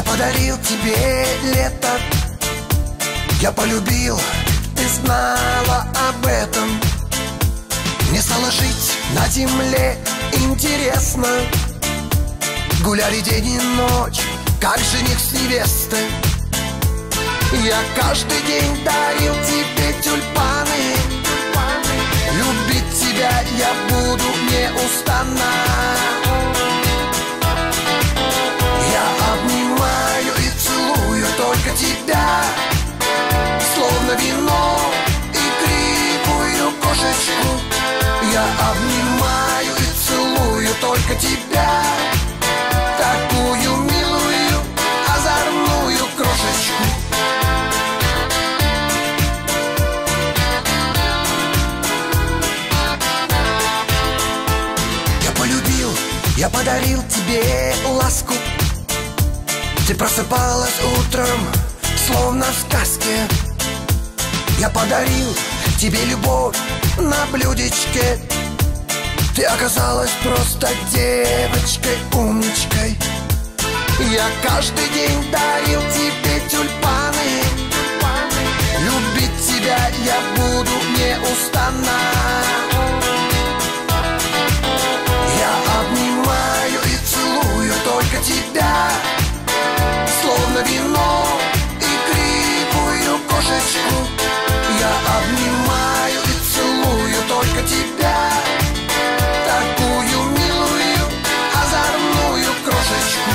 Я подарил тебе лето, я полюбил, ты знала об этом. Мне стало жить на земле интересно. Гуляли день и ночь, как жених с невестой. Я каждый день дарил тебе тюльпаны. Любить тебя я буду неустанно. Я обнимаю и целую только тебя, словно вино игривую кошечку. Я обнимаю и целую только тебя, такую милую, озорную крошечку. Я полюбил, я подарил тебе ласку. Ты просыпалась утром, словно в сказке. Я подарил тебе любовь на блюдечке. Ты оказалась просто девочкой, умничкой. Я каждый день дарил тебе тюльпаны. Любить тебя я буду неустанно. Я обнимаю и целую только тебя, словно вино игривую кошечку. Я обнимаю и целую только тебя, такую милую, озорную крошечку.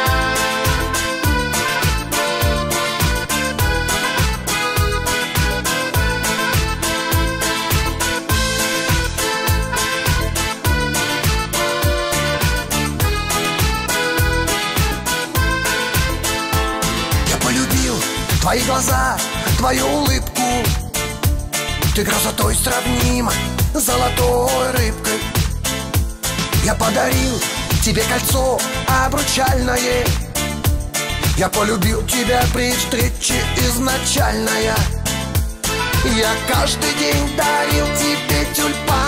Я полюбил твои глаза, твою улыбку. Ты красотой сравнима с золотой рыбкой. Я подарил тебе кольцо обручальное. Я полюбил тебя при встрече изначальная. Я каждый день дарил тебе тюльпаны.